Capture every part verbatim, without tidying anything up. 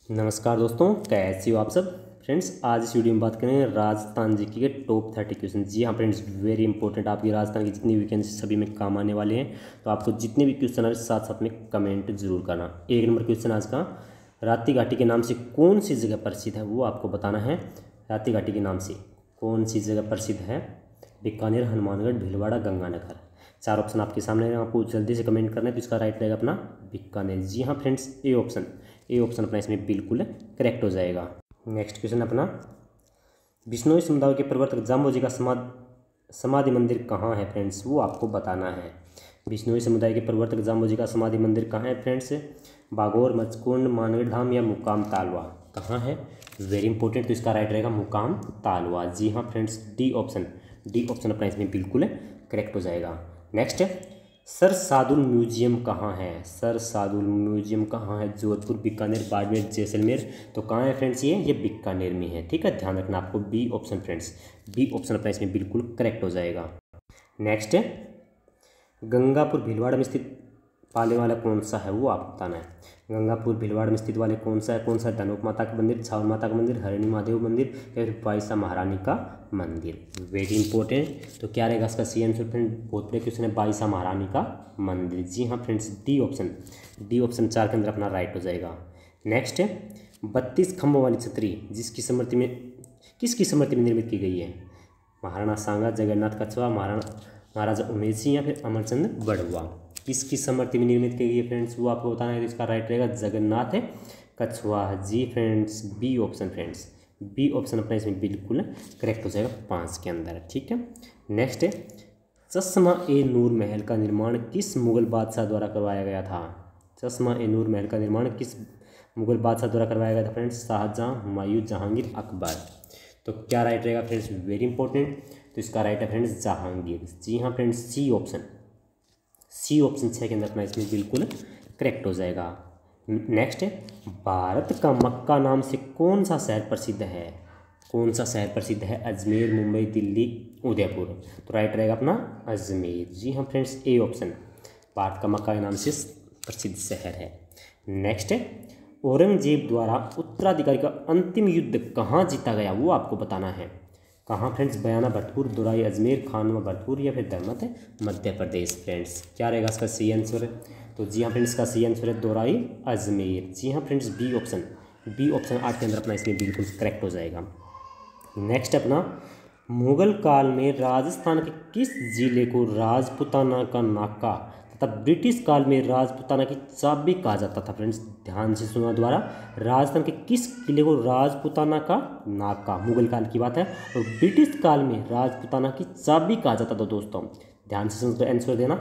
नमस्कार दोस्तों, कैसे हो आप सब। फ्रेंड्स, आज इस वीडियो में बात करेंगे राजस्थान जीके के टॉप थर्टी क्वेश्चन। जी हाँ फ्रेंड्स, वेरी इंपॉर्टेंट। आपकी राजस्थान की जितनी वैकेंसी सभी में काम आने वाले हैं, तो आपको जितने भी क्वेश्चन है साथ साथ में कमेंट जरूर करना। एक नंबर क्वेश्चन आज का, राती घाटी के नाम से कौन सी जगह प्रसिद्ध है, वो आपको बताना है। राती घाटी के नाम से कौन सी जगह प्रसिद्ध है? बीकानेर, हनुमानगढ़, भीलवाड़ा, गंगानगर। चार ऑप्शन आपके सामने हैं, आपको जल्दी से कमेंट करना है। तो इसका राइट रहेगा अपना बीकानेर। जी हाँ friends, A option A option अपना इसमें बिल्कुल करेक्ट हो जाएगा। नेक्स्ट क्वेश्चन अपना, बिश्नोई समुदाय के प्रवर्तक जाम्बोजी का समाधि समाधि मंदिर कहाँ है फ्रेंड्स, वो आपको बताना है। बिश्नोई समुदाय के प्रवर्तक जाम्बोजी का समाधि मंदिर कहाँ है फ्रेंड्स? बागोर, मचकुंड, मानगढ़ धाम या मुकाम तालवा, कहाँ है? Very important. तो इसका राइट रहेगा मुकाम तालवा। जी हाँ friends, D option D option अपना इसमें बिल्कुल करेक्ट हो जाएगा। नेक्स्ट, सर सादुल म्यूजियम कहाँ है? सर सादुल म्यूजियम कहाँ है? जोधपुर, बीकानेर, बाड़मेर, जैसलमेर। तो कहाँ है फ्रेंड्स? ये ये बीकानेर में है। ठीक है, ध्यान रखना आपको। B option friends, B option अपना इसमें बिल्कुल करेक्ट हो जाएगा। नेक्स्ट, गंगापुर भीलवाड़ा में स्थित पाले वाला कौन सा है, वो आपको बताना है। गंगापुर भीलवाड़ा में स्थित वाले कौन सा है? कौन सा है? धनोक माता का मंदिर, छावल माता का मंदिर, हरिणी महादेव मंदिर या फिर बाईसा महारानी का मंदिर। Very important. तो क्या रहेगा इसका सी आंसर फ्रेंड? बहुत बड़े क्वेश्चन है, बाईसा महारानी का मंदिर। जी हाँ friends, D option D option चार के अंदर अपना राइट हो जाएगा। नेक्स्ट, बत्तीस खम्भों वाली छतरी जिसकी स्मृति में किसकी स्मृति में निर्मित की गई है? महाराणा सांगा, जगन्नाथ कछवा, महाराणा महाराजा उमेश सिंह या फिर अमरचंद बड़ुआ। किसकी स्मृति में निर्मित की गई है फ्रेंड्स, वो आपको बताना है। तो इसका राइट रहेगा जगन्नाथ है कछवा। जी friends, B option friends, B option अपना इसमें बिल्कुल करेक्ट हो जाएगा पाँच के अंदर। ठीक है। नेक्स्ट है, चश्मा ए नूर महल का निर्माण किस मुगल बादशाह द्वारा करवाया गया था? चश्मा ए नूर महल का निर्माण किस मुगल बादशाह द्वारा करवाया गया था फ्रेंड्स? शाहजहाँ, हुमायूं, जहांगीर, अकबर। तो क्या राइट रहेगा फ्रेंड्स? Very important. तो इसका राइट है फ्रेंड्स जहांगीर। जी हाँ friends, C option C option छः के अंदर अपना इसमें बिल्कुल करेक्ट हो जाएगा। नेक्स्ट है, भारत का मक्का नाम से कौन सा शहर प्रसिद्ध है? कौन सा शहर प्रसिद्ध है? अजमेर, मुंबई, दिल्ली, उदयपुर। तो राइट रहेगा अपना अजमेर। जी हाँ फ्रेंड्स, ए ऑप्शन भारत का मक्का के नाम से प्रसिद्ध शहर है। नेक्स्ट है, औरंगजेब द्वारा उत्तराधिकारी का अंतिम युद्ध कहाँ जीता गया, वो आपको बताना है। कहाँ फ्रेंड्स? बयाना, भरतपुर, दोराई, अजमेर, खानवा, भरतपुर या फिर धर्मत है मध्य प्रदेश। फ्रेंड्स, क्या रहेगा इसका सी आंसर? तो जी हाँ फ्रेंड्स, इसका सी आंसर है दोराई, अजमेर। जी हाँ friends, B option B option आठ के अंदर अपना इसमें बिल्कुल करेक्ट हो जाएगा। नेक्स्ट अपना, मुगल काल में राजस्थान के किस जिले को राजपुताना का नाका तथा ब्रिटिश काल में राजपुताना की चाबी कहा जाता था? फ्रेंड्स, ध्यान से सुना द्वारा, राजस्थान के किस किले को राजपुताना का नाका, मुगल काल की बात है, और ब्रिटिश काल में राजपुताना की चाबी कहा जाता था? दोस्तों ध्यान से सुन, आंसर देना।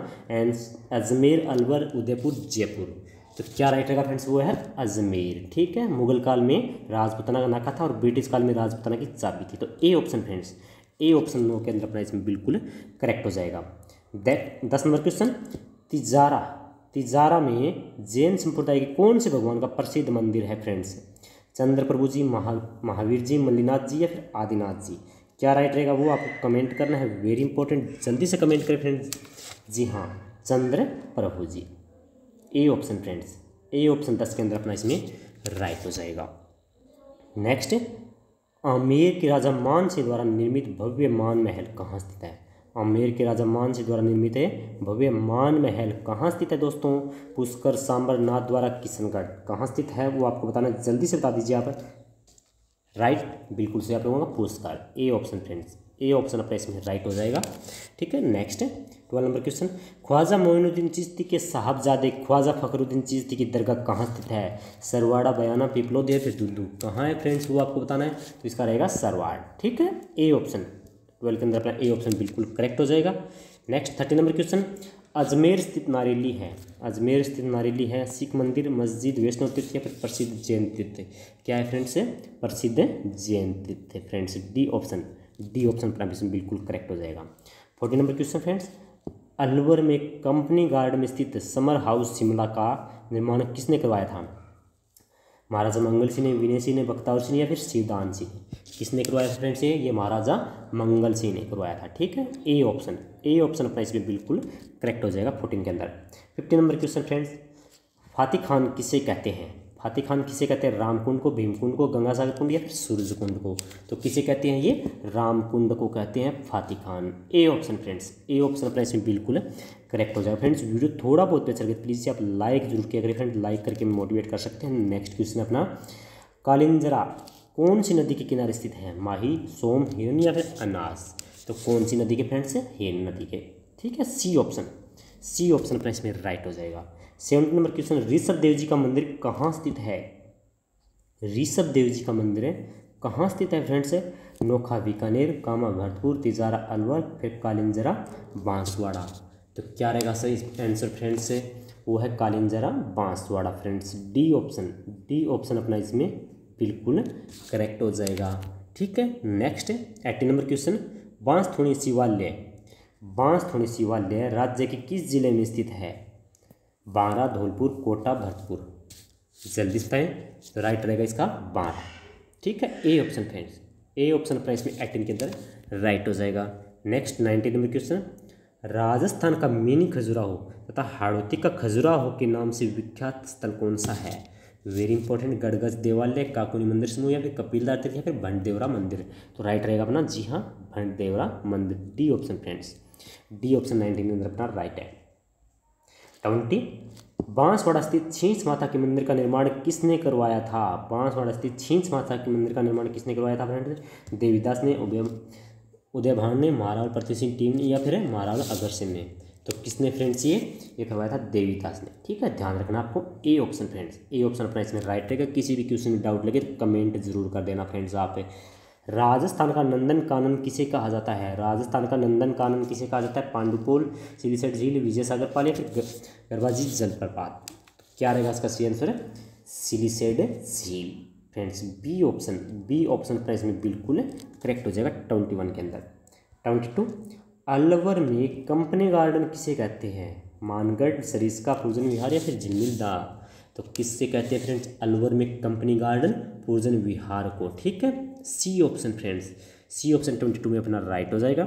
अजमेर, अलवर, उदयपुर, जयपुर। तो क्या राइट रहेगा फ्रेंड्स? वो है अजमेर। ठीक है, मुगल काल में राजपुताना का नाका था और ब्रिटिश काल में राजपुताना की चाबी थी। तो A option friends, A option नो के अंदर अपना इसमें बिल्कुल करेक्ट हो जाएगा। दस नंबर क्वेश्चन, तिजारा तिजारा में जैन संप्रदाय के कौन से भगवान का प्रसिद्ध मंदिर है फ्रेंड्स? चंद्र प्रभु जी, महा महावीर जी, मल्लीनाथ जी या फिर आदिनाथ जी। क्या राइट रहेगा, वो आपको कमेंट करना है। वेरी इंपॉर्टेंट, जल्दी से कमेंट करें फ्रेंड्स। जी हाँ, Chandra Prabhu ji, A option friends, A option दस के अंदर अपना इसमें राइट हो जाएगा। नेक्स्ट, आमेर के राजा मान सिंह द्वारा निर्मित भव्य मान महल कहाँ स्थित है? आमेर के राजा मान सिंह द्वारा निर्मित है भव्य मान महल कहाँ स्थित है दोस्तों? पुष्कर, सांबर, नाथ द्वारा, किशनगढ़। कहाँ स्थित है वो आपको बताना, जल्दी से बता दीजिए आप। राइट, बिल्कुल से आप लोगों का Pushkar, A option friends, A option अपना इसमें राइट हो जाएगा। ठीक है। नेक्स्ट है twelve number question, Khwaja Moinuddin Chishti के साहबजादे ख्वाजा फखरुद्दीन चिश्ती की दरगाह कहाँ स्थित है? सरवाड़ा, बयाना, पिपलोद या फिर दुद्दू। कहाँ है फ्रेंड्स, वो आपको बताना है। तो इसका रहेगा सरवाड़। ठीक है, ए ऑप्शन ट्वेल्व के अंदर अपना ए ऑप्शन बिल्कुल करेक्ट हो जाएगा। Next thirty number question, Ajmer स्थित नारेली है अजमेर स्थित नारेली है सिख मंदिर, मस्जिद, वैष्णव तीर्थ या फिर प्रसिद्ध जैन तीर्थ। क्या है फ्रेंड्स? प्रसिद्ध जैन तीर्थ friends, D option D option अपना बिल्कुल करेक्ट हो जाएगा। Forty number question friends, Alwar में कंपनी गार्ड में स्थित समर हाउस शिमला का निर्माण किसने करवाया था? महाराजा मंगल सिंह ने, विनय सिंह ने, बख्तावर सिंह या फिर शिवदान सिंह। किसने करवाया था फ्रेंड्स? ये महाराजा मंगल सिंह ने करवाया था। ठीक है, ए ऑप्शन ए ऑप्शन अपना इसमें बिल्कुल करेक्ट हो जाएगा फोर्टीन के अंदर। Fifty number question friends, Fatih Khan किसे कहते हैं? फातिह खान किसे कहते हैं, रामकुंड को, भीमकुंड को, गंगा सागर कुंड या फिर सूरज कुंड को। तो किसे कहते हैं, ये रामकुंड को कहते हैं Fatih Khan. A option friends, A option अपना इसमें बिल्कुल करेक्ट हो जाएगा। फ्रेंड्स वीडियो थोड़ा बहुत अच्छा लगे प्लीज़ आप लाइक जरूर किया करें फ्रेंड, लाइक करके मोटिवेट कर सकते हैं। नेक्स्ट क्वेश्चन अपना, कालिंजरा कौन सी नदी के किनारे स्थित है, माही, सोम, हिरन या फिर अनास। तो कौन सी नदी के फ्रेंड्स, हिरन नदी के, ठीक है। सी ऑप्शन, सी ऑप्शन अपना इसमें राइट हो जाएगा। Seventh number question, Rishabh Dev ji का मंदिर कहाँ स्थित है, ऋषभ देव जी का मंदिर है कहाँ स्थित है फ्रेंड्स, नोखा बीकानेर, कामा भरतपुर, तिजारा अलवर, फिर कालिंजरा बांसवाड़ा। तो क्या रहेगा सही आंसर फ्रेंड्स, वो है Kalinjara Banswara friends. D option, D option अपना इसमें बिल्कुल करेक्ट हो जाएगा, ठीक है। Next eighty number question, Bansthuni Shivalay, Bansthuni शिवालय राज्य के किस जिले में स्थित है, बांरा, धौलपुर, कोटा, भरतपुर। जल्दी से बताएं, तो राइट रहेगा इसका बांरा, ठीक है। A option friends, A option अपना इसमें एटीन के अंदर राइट हो जाएगा। Next ninety number question, Rajasthan का मिनी खजुराहो तथा हाड़ौती का खजुराहो के नाम से विख्यात स्थल कौन सा है। वेरी इंपॉर्टेंट, गड़गच देवालय, काकुनी मंदिर समूह या फिर कपिलदार तीर्थ या फिर भंडदेवरा मंदिर। तो राइट रहेगा अपना, जी हाँ, भंडदेवरा मंदिर। D option friends, D option nineteen के अंदर अपना राइट है। ट्वेंटी, बांसवाड़ा स्थित छींच माता के मंदिर का निर्माण किसने करवाया था, बांसवाड़ा स्थित छींच माता के मंदिर का निर्माण किसने करवाया था फ्रेंड्स, देवीदास ने, उदय उदय भान ने, महाराज प्रताप सिंह टीम ने या फिर महाराज अग्रसेन ने। तो किसने फ्रेंड्स, ये ये करवाया था देवीदास ने, ठीक है। ध्यान रखना आपको, A option friends, A option अपना इसमें राइट रहेगा। किसी भी क्वेश्चन में डाउट लगे तो कमेंट जरूर कर देना फ्रेंड्स आप। राजस्थान का नंदन कानन किसे कहा जाता है, राजस्थान का नंदन कानन किसे कहा जाता है, पांडुपोल, सिलीसेट झील, विजय सागर पाल या फिर गरबाजी जलप्रपात। क्या रहेगा इसका सही आंसर, सिलीसेट झील friends. B option, B option अपना इसमें बिल्कुल करेक्ट हो जाएगा ट्वेंटी वन के अंदर। ट्वेंटी टू, अलवर में कंपनी गार्डन किसे कहते हैं, मानगढ़, सरिस्का, पूजन विहार या फिर झिलमिल दा। तो किससे कहते हैं फ्रेंड्स, अलवर में कंपनी गार्डन, पूजन विहार को, ठीक है। C option friends, C option twenty two में अपना राइट हो जाएगा।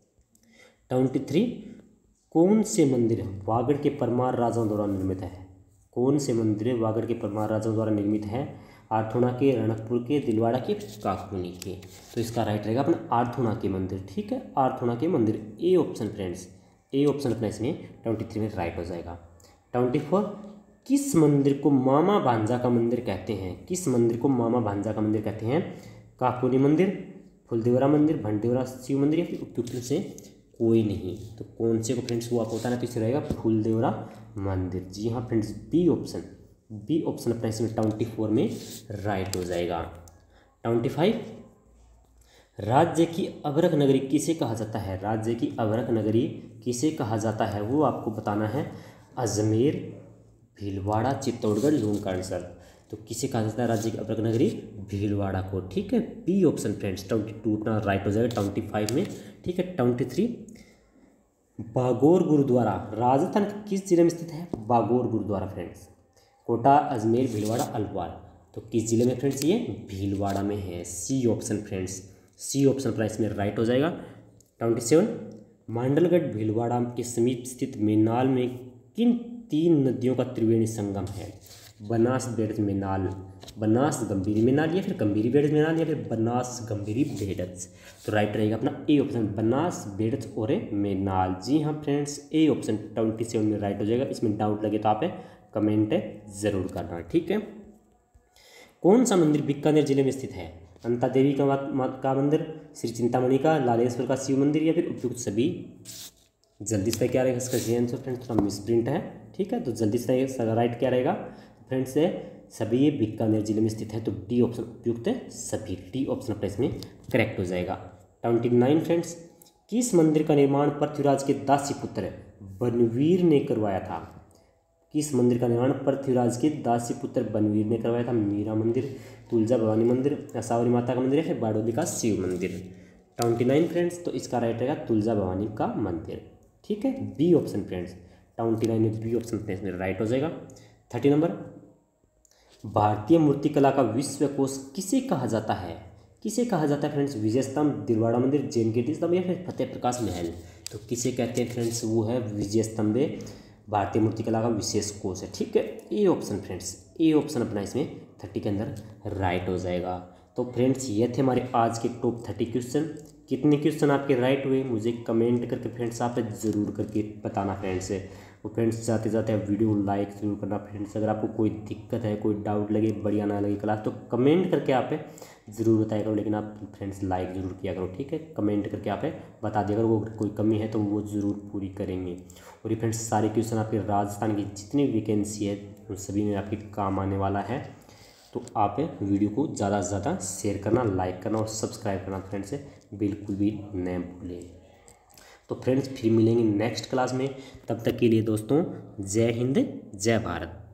ट्वेंटी थ्री, कौन से मंदिर वागड़ के परमार राजाओं द्वारा निर्मित है, कौन से मंदिर वागड़ के परमार राजाओं द्वारा निर्मित है, आर्थोना के, रणकपुर के, दिलवाड़ा के, काकुनी के। तो इसका राइट रहेगा अपना आर्थोना के मंदिर, ठीक है, आर्थोना के मंदिर। A option friends, A option अपना इसमें ट्वेंटी थ्री में राइट हो जाएगा। ट्वेंटी फोर, किस मंदिर को मामा भांजा का मंदिर कहते हैं, किस मंदिर को मामा भांजा का मंदिर कहते हैं, काकुनी मंदिर, फुलदेवरा मंदिर, भंडेवरा शिव मंदिर या फिर उपयुक्त से कोई नहीं। तो कौन से को फ्रेंड्स वो आप बताना, तो इसे रहेगा फुलदेवरा मंदिर। जी हाँ friends, B option, B option अपना इसमें ट्वेंटी फोर में राइट हो जाएगा। ट्वेंटी फाइव, राज्य की अभ्रक नगरी किसे कहा जाता है, राज्य की अभ्रक नगरी किसे कहा जाता है, वो आपको बताना है। अजमेर, भीलवाड़ा, चित्तौड़गढ़, लूणकरणसर। तो किसे कहा जाता है राज्य की अभ्रक नगरी, भीलवाड़ा को, ठीक है। B option friends twenty two अपना राइट हो जाएगा ट्वेंटी फाइव में, ठीक है। ट्वेंटी थ्री, बागौर गुरुद्वारा राजस्थान के किस जिले में स्थित है, बागौर गुरुद्वारा फ्रेंड्स, कोटा, अजमेर, भीलवाड़ा, अलवर। तो किस जिले में फ्रेंड्स, ये भीलवाड़ा में है। C option friends, C option प्राइस में राइट हो जाएगा। ट्वेंटी सेवन, मांडलगढ़ भीलवाड़ा के समीप स्थित मेनाल में किन तीन नदियों का त्रिवेणी संगम है, बनास, बेड़ज, मेनाल, बनास गंभीरी मेनाल या फिर गंभीरी बेड़ज मेनाल या फिर बनास गंभीरी बेड़ज। तो राइट रहेगा अपना ए ऑप्शन, बनास, बेड़ज और मेनाल। जी हाँ friends, A option twenty seven में राइट हो जाएगा। इसमें डाउट लगे तो आप कमेंट जरूर करना, ठीक है। कौन सा मंदिर बीकानेर जिले में स्थित है, अंता देवी का का मंदिर, श्री चिंतामणि का, लालेश्वर का शिव मंदिर या फिर उपयुक्त सभी। जल्दी से क्या रहेगा इसका जी आंसर फ्रेंड्स, थोड़ा मिस प्रिंट है, ठीक है। तो जल्दी से राइट क्या रहेगा फ्रेंड्स, सभी ये बीकानेर जिले में स्थित है। तो डी ऑप्शन उपयुक्त है सभी, डी ऑप्शन अपने इसमें करेक्ट हो जाएगा। ट्वेंटी नाइन फ्रेंड्स, किस मंदिर का निर्माण पृथ्वीराज के दासी पुत्र बनवीर ने करवाया था, किस मंदिर का निर्माण पृथ्वीराज के दासी पुत्र बनवीर ने करवाया था, मीरा मंदिर, तुलजा भवानी मंदिर, असावरी माता का मंदिर या फिर बाडोली का शिव मंदिर। ट्वेंटी नाइन फ्रेंड्स, तो इसका राइट रहेगा तुलजा भवानी का मंदिर, ठीक है। B option friends, twenty nine में बी ऑप्शन फ्रेंड्स में राइट हो जाएगा। थर्टी नंबर, भारतीय मूर्तिकला का विश्व कोश किसे कहा जाता है, किसे कहा जाता है फ्रेंड्स, विजय स्तंभ, दिलवाड़ा मंदिर, जैन गेट स्तंभ या फिर फतेह प्रकाश महल। तो किसे कहते हैं फ्रेंड्स, वो है विजय स्तंभ भारतीय मूर्तिकला का विशेष कोर्स है, ठीक है। A option friends, A option अपना इसमें थर्टी के अंदर राइट हो जाएगा। तो फ्रेंड्स ये थे हमारे आज के टॉप थर्टी क्वेश्चन। कितने क्वेश्चन आपके राइट हुए मुझे कमेंट करके फ्रेंड्स आप ज़रूर करके बताना फ्रेंड्स। तो फ्रेंड्स जाते जाते आप वीडियो लाइक ज़रूर करना फ्रेंड्स। अगर आपको कोई दिक्कत है, कोई डाउट लगे, बढ़िया ना लगे क्लास, तो कमेंट करके आप ज़रूर बताया करो, लेकिन आप फ्रेंड्स लाइक ज़रूर किया करो, ठीक है। कमेंट करके आप बता दिया करो, वो कोई कमी है तो वो ज़रूर पूरी करेंगे। और ये फ्रेंड्स सारे क्वेश्चन आपके राजस्थान की जितनी वैकेंसी है उन सभी में आपके काम आने वाला है। तो आप वीडियो को ज़्यादा से ज़्यादा शेयर करना, लाइक करना और सब्सक्राइब करना फ्रेंड्स बिल्कुल भी न भूलें। तो फ्रेंड्स फिर मिलेंगे नेक्स्ट क्लास में, तब तक के लिए दोस्तों जय हिंद जय भारत।